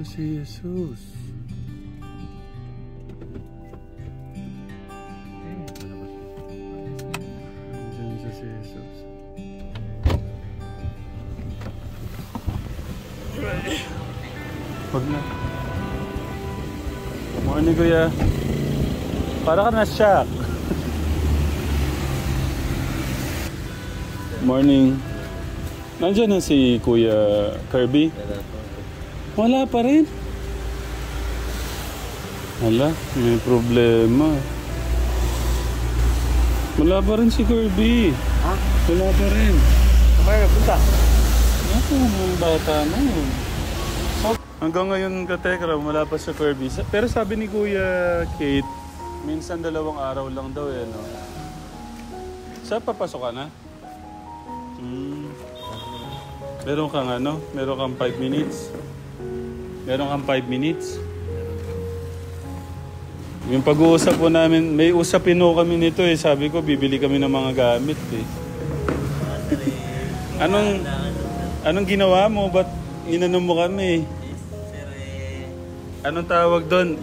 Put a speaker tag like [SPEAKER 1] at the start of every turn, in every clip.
[SPEAKER 1] siya si Jesus. Nandiyan siya si Jesus. Huwag na. Morning, kuya. Para ka na-shock. Morning. Nandiyan na si Kuya Kirby? Wala pa rin. Wala, may problema. Wala pa rin si Kirby.
[SPEAKER 2] Ha?
[SPEAKER 1] Wala pa rin.
[SPEAKER 2] Kamay na punta?
[SPEAKER 1] Ako, mga bata na yun. Hanggang ngayon, katekra, wala pa si Kirby. Pero sabi ni Kuya Kate, minsan 2 araw lang daw eh, no? Saan papasok ka na? Meron kang ano? Meron kang 5 minutes? Meron kang 5 minutes? Yung pag-uusap po namin, may usapin po kami nito eh. Sabi ko, bibili kami ng mga gamit eh. Anong ginawa mo? Ba't inano mo kami? Anong tawag doon?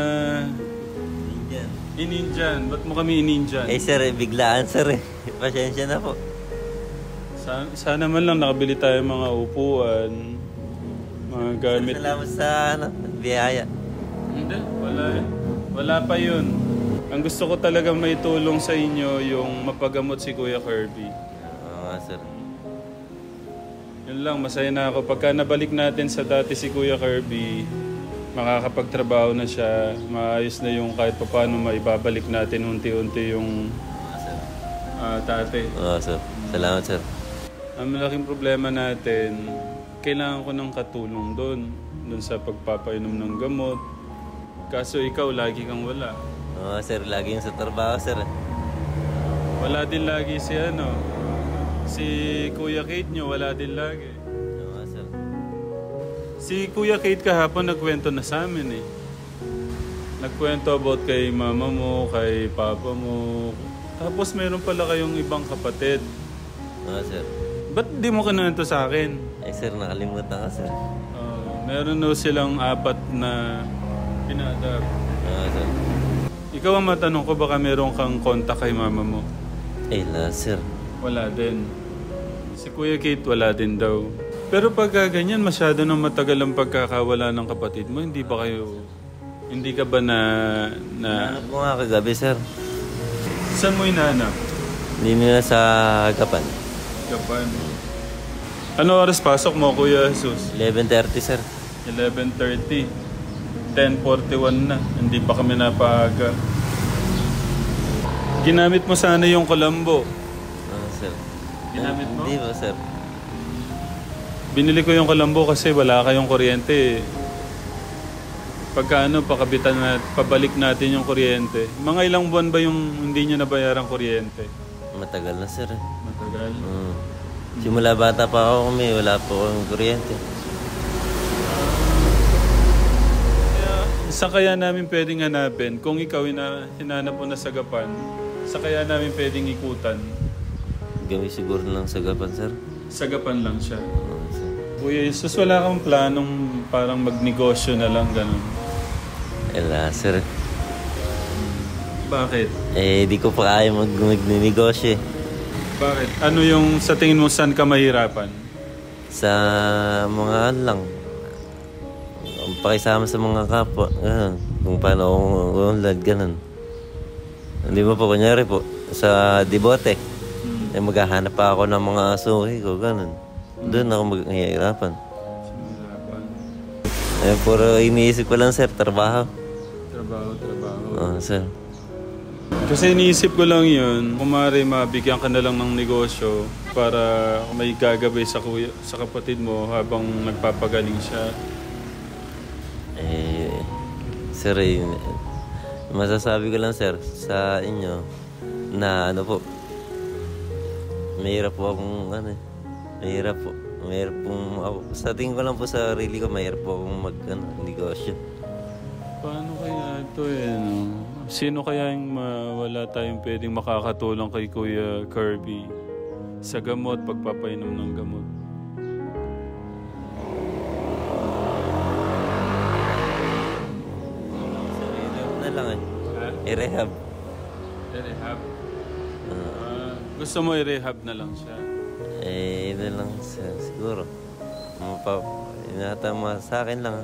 [SPEAKER 1] Ininjan. Ba't mo kami ininjan?
[SPEAKER 2] Eh sir, biglaan sir eh. Pasensya na po.
[SPEAKER 1] Sana man lang nakabili tayo mga upuan, mga gamit.
[SPEAKER 2] Salamat sa biyaya.
[SPEAKER 1] Hindi, wala pa yun. Ang gusto ko talaga may tulong sa inyo yung mapagamot si Kuya Kirby.
[SPEAKER 2] Oo sir.
[SPEAKER 1] Yun lang, masaya na ako. Pagka nabalik natin sa dati si Kuya Kirby, makakapagtrabaho na siya, maayos na yung kahit paano maibabalik natin unti-unti yung tate.
[SPEAKER 2] Oo sir. Salamat sir.
[SPEAKER 1] Ang malaking problema natin, kailangan ko ng katulong doon sa pagpapainom ng gamot. Kaso ikaw, lagi kang wala.
[SPEAKER 2] Oo sir, lagi yung sa trabaho sir.
[SPEAKER 1] Wala din lagi si Kuya Kate nyo, wala din lagi.
[SPEAKER 2] Oo sir.
[SPEAKER 1] Si Kuya Kate kahapon nagkwento na sa amin eh. Nagkwento about kay mama mo, kay papa mo. Tapos meron pala kayong ibang kapatid.
[SPEAKER 2] Oo sir.
[SPEAKER 1] Ba't di mo kinuwento sa akin?
[SPEAKER 2] Eh sir, nakalimutan ka sir.
[SPEAKER 1] Meron silang 4 na pinadap.
[SPEAKER 2] Oo sir.
[SPEAKER 1] Ikaw ang matanong ko, baka meron kang kontak kay mama mo?
[SPEAKER 2] Eh la sir.
[SPEAKER 1] Wala din. Si Kuya Kate wala din daw. Pero pag ganyan, masyado nang matagal ang pagkakawala ng kapatid mo, hindi ka ba na...
[SPEAKER 2] Hanap ko nga kagabi sir.
[SPEAKER 1] Saan mo hinahanap?
[SPEAKER 2] Hindi nila sa Gapan.
[SPEAKER 1] Gapan. Ano oras pasok mo, Kuya Jesus?
[SPEAKER 2] 11:30 sir.
[SPEAKER 1] 11:30. 10:41 na. Hindi pa kami napaaga. Ginamit mo sana yung Colombo.
[SPEAKER 2] Sir.
[SPEAKER 1] Ginamit mo?
[SPEAKER 2] Hindi ba sir?
[SPEAKER 1] Binili ko yung Colombo kasi wala kayong kuryente. Pagka pabalik natin yung kuryente. Mga ilang buwan ba yung hindi nyo nabayarang kuryente?
[SPEAKER 2] Matagal na sir.
[SPEAKER 1] Matagal?
[SPEAKER 2] Simula bata pa ako wala po akong kuryente.
[SPEAKER 1] Saan kaya namin pwedeng hanapin? Kung ikaw hinanap mo na sa Gapan, saan kaya namin pwedeng ikutan?
[SPEAKER 2] Gawin siguro lang sa Gapan sir.
[SPEAKER 1] Sa Gapan lang siya. Kuya Jesus, wala kang planong parang magnegosyo na lang ganun?
[SPEAKER 2] Ela sir.
[SPEAKER 1] Bakit?
[SPEAKER 2] Di ko pa kaya magnegosyo eh.
[SPEAKER 1] Bakit? Ano yung sa tingin mo saan ka mahirapan?
[SPEAKER 2] Sa mga lang. Pakisama sa mga kapwa. Kung paano akong unlad, ganun. Hindi mo po, kunyari po, sa Dibote. Maghahanap pa ako ng mga suki ko, ganun. Doon ako maghihirapan. Puro iniisip ko lang sir, trabaho.
[SPEAKER 1] Trabaho.
[SPEAKER 2] Sir.
[SPEAKER 1] Kasi iniisip ko lang yun, kung maaari mabigyan ka na lang ng negosyo para may gagabay sa kapatid mo habang nagpapagaling siya.
[SPEAKER 2] Sir, masasabi ko lang sir sa inyo na po, mahirap po akong mahirap pong ako. Sa tingin ko lang po sa sarili ko, mahirap po akong negosyo.
[SPEAKER 1] Paano kaya ito Sino kaya yung wala tayong pwedeng makakatulong kay Kuya Kirby sa gamot, pagpapainom ng gamot?
[SPEAKER 2] lang eh.
[SPEAKER 1] Ha?
[SPEAKER 2] I-rehab.
[SPEAKER 1] I-rehab? Gusto mo i-rehab na lang siya?
[SPEAKER 2] Yun na lang siya, siguro. Inatama sa akin lang.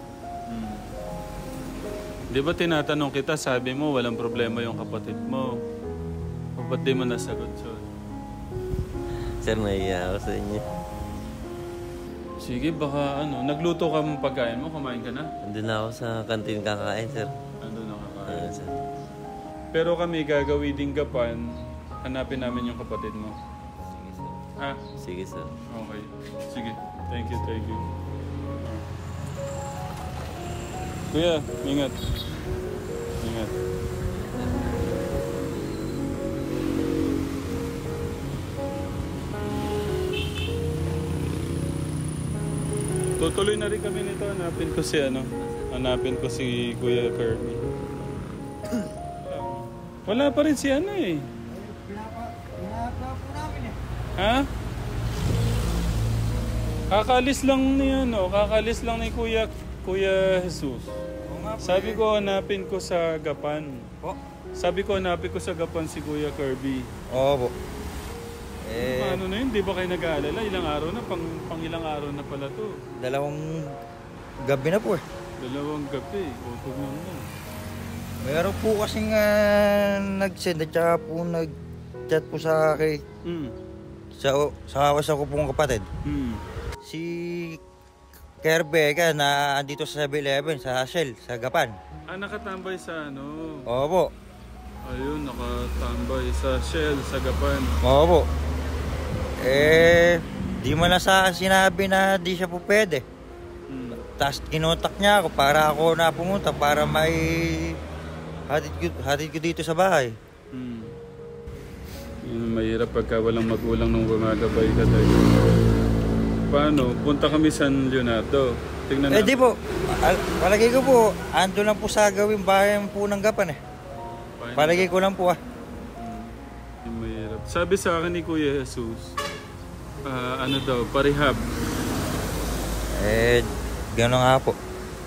[SPEAKER 1] Di ba tinatanong kita, sabi mo walang problema yung kapatid mo. O ba't di mo nasagot yun?
[SPEAKER 2] Sir, nahiya ako sa inyo.
[SPEAKER 1] Sige, baka nagluto ka mong pagkain mo, kumain ka na?
[SPEAKER 2] Andun na ako sa kantin kakain, sir.
[SPEAKER 1] Ando na kakain.
[SPEAKER 2] Sir.
[SPEAKER 1] Pero kami gagawin din gapan, hanapin namin yung kapatid mo.
[SPEAKER 2] Sige, sir.
[SPEAKER 1] Ha?
[SPEAKER 2] Sige, sir.
[SPEAKER 1] Okay. Sige. Thank you, thank you. Kuya, ingat. Ingat. Tutuloy na rin kami nito. Hanapin ko si Kuya Kirby. Wala pa rin si eh. Ha? Kakalis lang ni Kuya Jesus. Sabi ko hanapin ko sa Gapan. Hanapin ko sa Gapan si Kuya Kirby.
[SPEAKER 3] Oo po.
[SPEAKER 1] Ano na yun? Di ba kayo nag-aalala? Ilang araw na? Pang ilang araw na pala to?
[SPEAKER 3] 2 gabi na po eh.
[SPEAKER 1] 2 gabi. Utog na.
[SPEAKER 3] Meron po kasing nag-send at saka po nag-chat po sa akin. Sa ko pong kapatid. Si Kirby na andito sa 7-Eleven, sa Shell, sa Gapan.
[SPEAKER 1] Nakatambay sa
[SPEAKER 3] Opo.
[SPEAKER 1] Ayun, nakatambay sa Shell, sa Gapan.
[SPEAKER 3] Opo. Di mo na sa sinabi na di siya po pwede. Tapos kinontak niya ako para ako na pumunta para may hatid ko dito sa bahay.
[SPEAKER 1] Yun, mahirap pagka walang magulang nung gumagabay ka tayo. Paano? Punta kami San Leonardo. Tingnan natin.
[SPEAKER 3] Di po. Palagay ko po, ando lang po sa gawing bayan po ng Gapan eh. Palagay ko lang po
[SPEAKER 1] Mahirap. Sabi sa akin ni Kuya Jesus, parehab.
[SPEAKER 3] Gano'n nga po.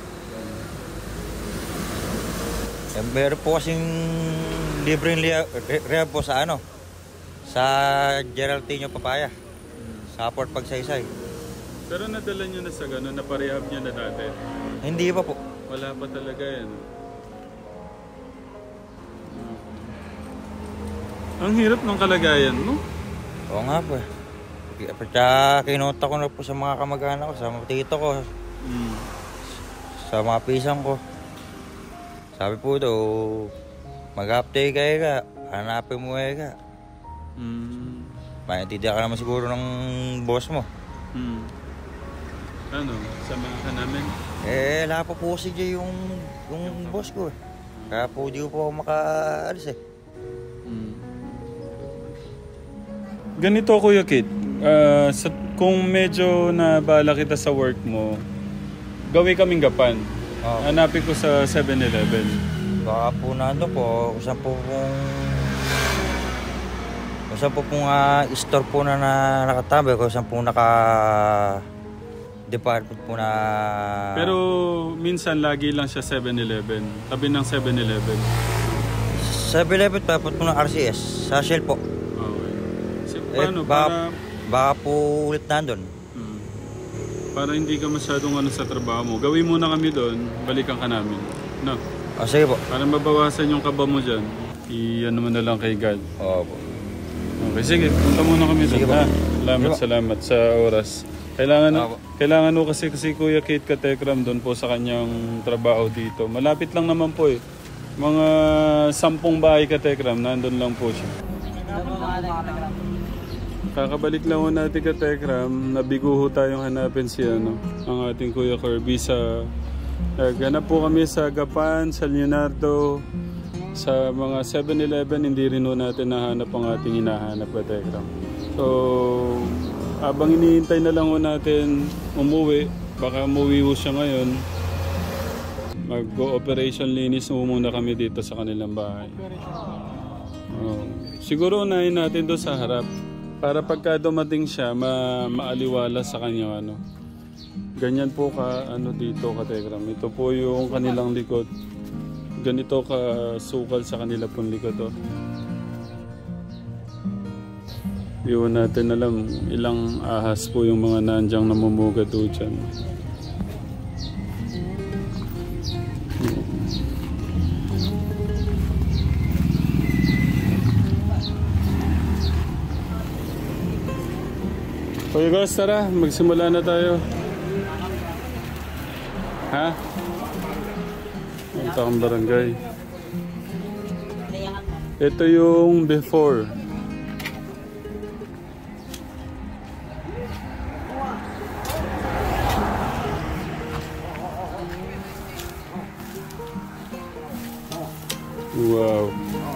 [SPEAKER 3] Meron po kasing libreng rehab po sa sa Geraldino Papaya. Sa Port Pagsaysay.
[SPEAKER 1] Pero nadala nyo na sa gano'n, naparehab nyo na dati?
[SPEAKER 3] Hindi pa po.
[SPEAKER 1] Wala pa talaga yan. Ang hirap ng kalagayan mo.
[SPEAKER 3] Oo nga po eh. Kaya kinunta ko na po sa mga kamag-anak ko, sa mga tito ko, sa mga pisang ko. Sabi po daw, mag-update kayo ka, hanapin mo kayo ka. Maintindihan ka naman siguro ng boss mo.
[SPEAKER 1] Samahan ka namin?
[SPEAKER 3] Wala po si Jay yung boss ko eh. Kaya po di ko po makaalis eh.
[SPEAKER 1] Ganito Kuya Kit, kung medyo nabala kita sa work mo, gawin kaming Gapan. Hanapin ko sa 7-Eleven.
[SPEAKER 3] Baka po nando po, kung saan po store po na nakatambay, kung saan po department po na...
[SPEAKER 1] Pero minsan lagi lang siya 7-Eleven, tabi ng 7-Eleven.
[SPEAKER 3] 7-Eleven tapos po ng RCS, sa Shell po.
[SPEAKER 1] Paano?
[SPEAKER 3] Baka po ulit nandun.
[SPEAKER 1] Para hindi ka masyadong sa trabaho mo. Gawin muna kami doon, balikan ka namin. No?
[SPEAKER 3] Sige po.
[SPEAKER 1] Para mabawasan yung kaba mo dyan, mo na lang kay God.
[SPEAKER 3] Oo po.
[SPEAKER 1] Okay, sige. Punta muna kami doon. Salamat sa oras. Kailangan mo kasi Kuya Kate Katekram doon po sa kanyang trabaho dito. Malapit lang naman po eh. Mga 10 bahay Katekram, nandun lang po siya. Kakabalik lang ho natin ka Tekram, nabigo ho tayong hanapin si ang ating Kuya Kirby sa... ganap po kami sa Gapan, sa Leonardo, sa mga 7-Eleven, hindi rin ho natin nahanap ang ating hinahanap ka Tekram. So, habang iniintay na lang ho natin umuwi, baka umuwi ho siya ngayon, mag-operation linis ho muna kami dito sa kanilang bahay. Siguro unahin natin doon sa harap. Para pagka dumating siya, maaliwala sa kanya Ganyan po dito ka Tekram. Ito po yung kanilang likod. ganito kasukal sa kanila pong likod. Oh. Iwan natin alam ilang ahas po yung mga nandyang namumugat o dyan. Hoy guys, tara, magsimula na tayo. Ha? Ito ang barangay. Ito yung before. Wow.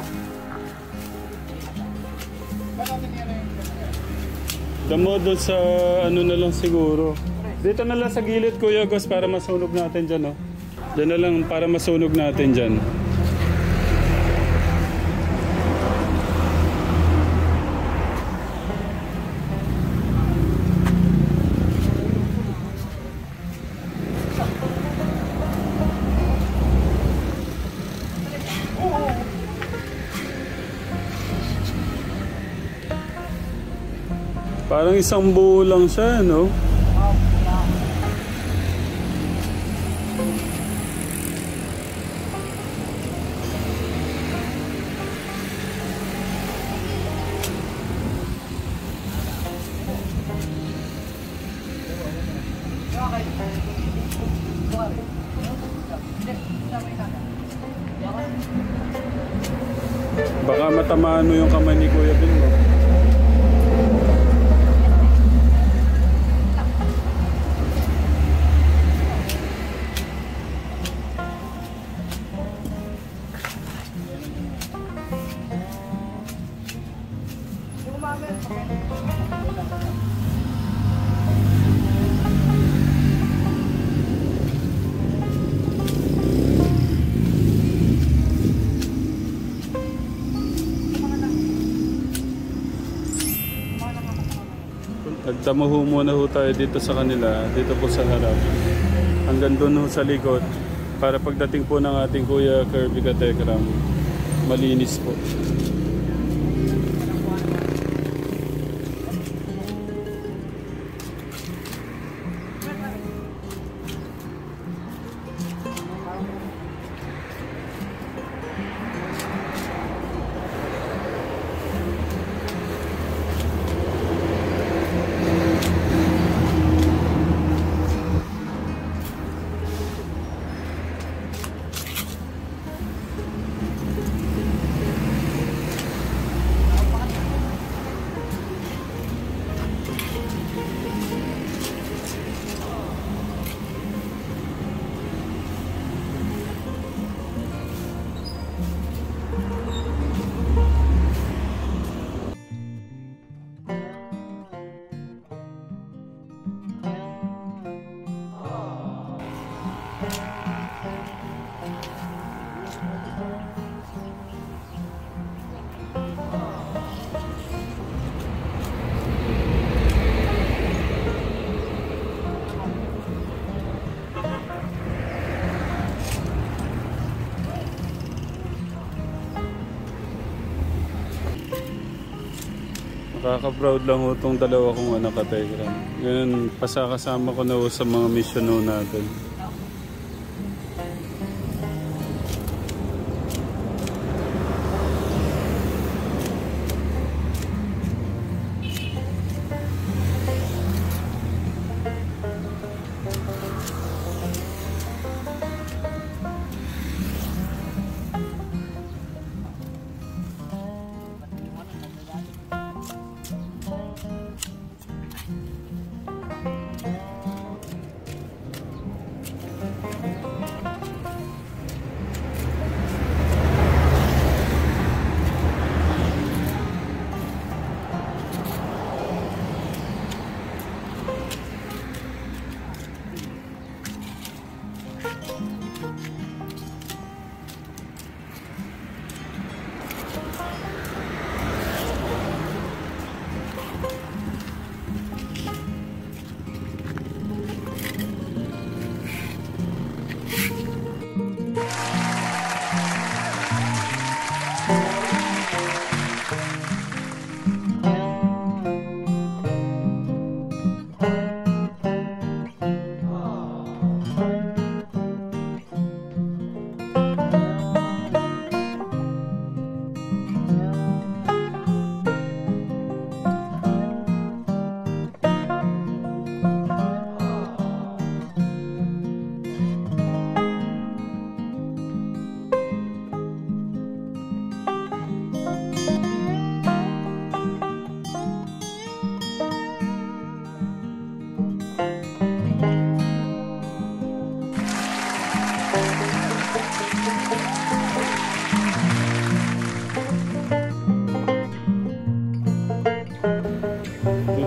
[SPEAKER 1] Damo doon sa ano na lang siguro. Dito na lang sa gilid Kuya Gus para masunog natin dyan. Oh. Diyan na lang para masunog natin dyan. Parang isang buo lang siya, no? Baka matamaan mo yung kamay ni Kuya Bingo. Nagdamaho muna ho tayo dito sa kanila, dito po sa harap. Hanggang doon ho sa likod. Para pagdating po ng ating Kuya Kirby Katekram, malinis po. Nakaka-proud lang ho itong dalawa kong anak Katekram. Ngayon, pasakasama ko na ho sa mga mission ho natin.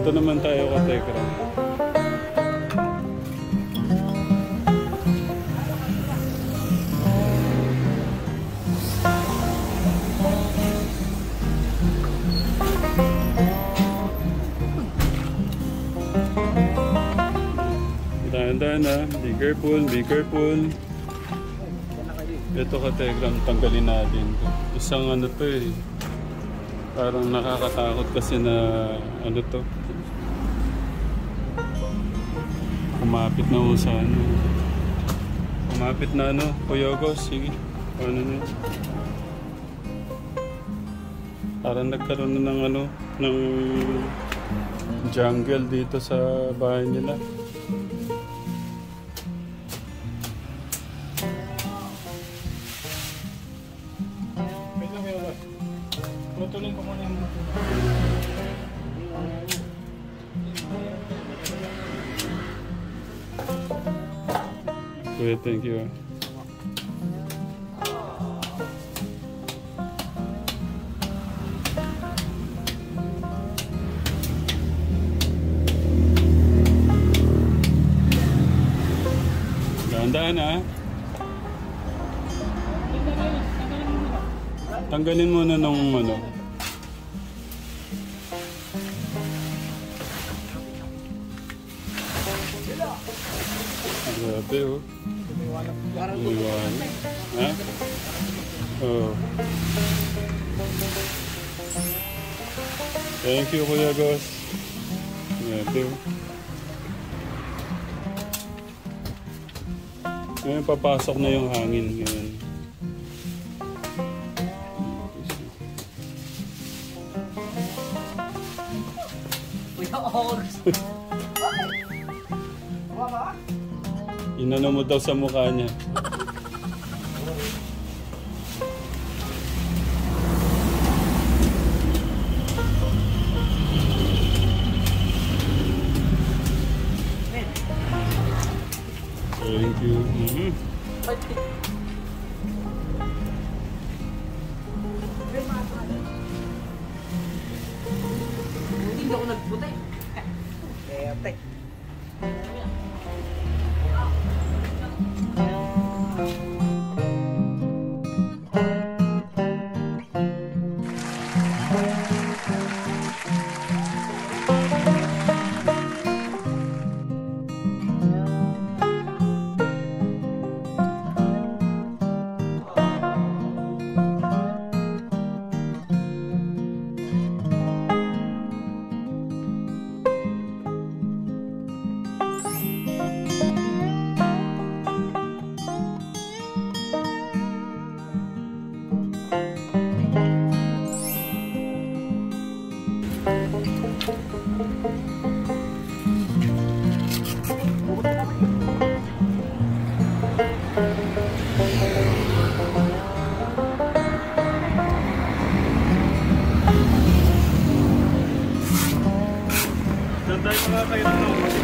[SPEAKER 1] Dito naman tayo ka Tekram. Dahan-dahan ha. Be careful, be careful. Ito ka Tekram, tanggalin natin. Isang ano to eh. Parang nakakatakot kasi na ano to. Kumapit na ho sa ano. Kumapit na ano, Kuyogos, sige. Ano na. Parang nagkaroon na ng ano, ng jungle dito sa bahay nila. Tutuloy ko muna yung Kuya, thank you. Dahan-dahan ha. Tanggalin muna nung ano. Grabe oh. Umiwanag. Ha? Oh. Thank you Kuya Gos. Grabe oh. Ngayon papasok na yung hangin ngayon. Inano mo daw sa mukha niya. Thank you.
[SPEAKER 4] Hindi ako nagputa eh. Ete.
[SPEAKER 1] Saan tayo makakailan ng umasin?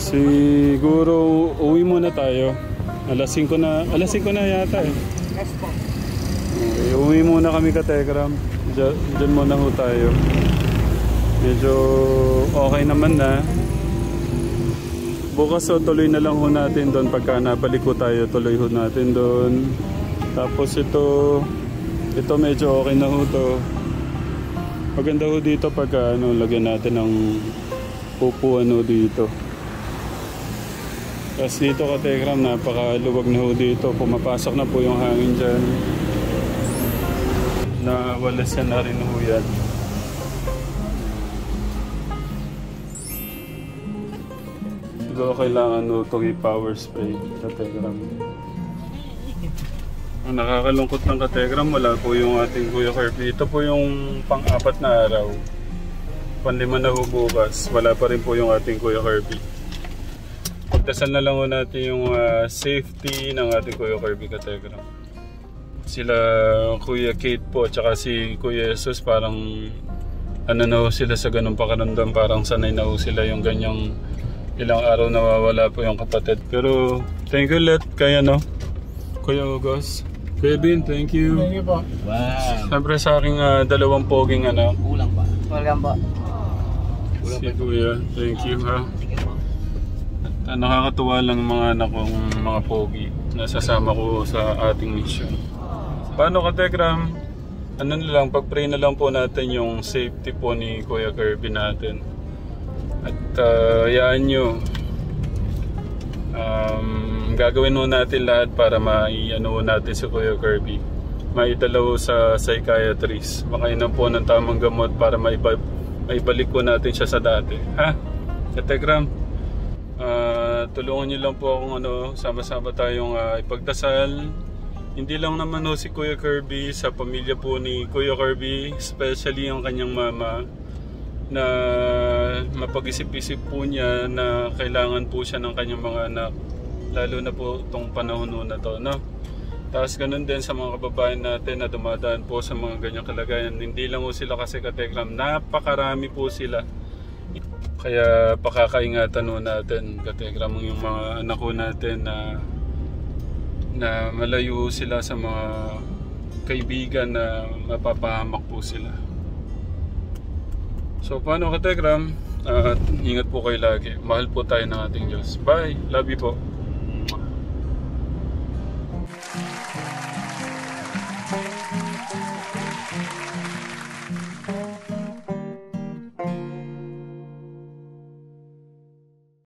[SPEAKER 1] Siguro uwi muna tayo. Alas 5 na yata eh.
[SPEAKER 4] Yes po.
[SPEAKER 1] Okay, uwi muna kami Katekram. Diyan muna ho tayo. Medyo okay naman na. Bukas tuloy na lang ho natin doon. Pagka nabalik ho tayo, tuloy ho natin doon. Tapos ito medyo okay na ho to. Maganda ho dito pagka lagyan natin ng upuan ho dito. Tapos dito Katekram, napakaluwag na ho dito. Pumapasok na po yung hangin dyan. Nawalasan na rin ho yan. Siguro kailangan ho itong i-power spray Katekram. Ang nakakalungkot ng Katekram, wala po yung ating Kuya Kirby. Ito po yung pang-4 na araw. Pang-5 na ho bukas. Wala pa rin po yung ating Kuya Kirby. Pagdasal na lang ho natin yung safety ng ating Kuya Kirby Katekram. Sila Kuya Kate po tsaka si Kuya Jesus parang na ho sila sa ganung pakiramdam, parang sanay na ho sila yung ganyang ilang araw nawawala po yung kapatid. Pero thank you let kaya Kuya August. Kuya Bin, thank you.
[SPEAKER 4] Thank you po.
[SPEAKER 2] Wow.
[SPEAKER 1] Siyempre sa aking dalawang poging
[SPEAKER 4] Kulang pa. Welcome po.
[SPEAKER 1] si Kuya, thank you ha. At nakakatuwa lang mga anak kong mga pogi na sasama ko sa ating mission. Paano Katekram? Pag-pray na lang po natin yung safety po ni Kuya Kirby natin. At hayaan nyo, gagawin mo natin lahat para mai-ano natin si Kuya Kirby. Maidalaw sa psychiatrist. Makainom po ng tamang gamot para maibalik po natin siya sa dati. Ha? Katekram? Tulungan niyo lang po akong sama-sama tayong ipagdasal. Hindi lang naman si Kuya Kirby, sa pamilya po ni Kuya Kirby, especially ang kanyang mama, na mapag-isip-isip po niya na kailangan po siya ng kanyang mga anak, lalo na po itong panahon na to, Tapos ganun din sa mga kababayan natin na dumadaan po sa mga ganyang kalagayan. Hindi lang po sila kasi Katekram, napakarami po sila. Kaya pakakaingatan natin Katekram yung mga anak ko natin na malayo sila sa mga kaibigan na mapapahamak po sila. So paano Katekram? Ingat po kayo lagi. Mahal po tayo ng ating Diyos. Bye! Love you po.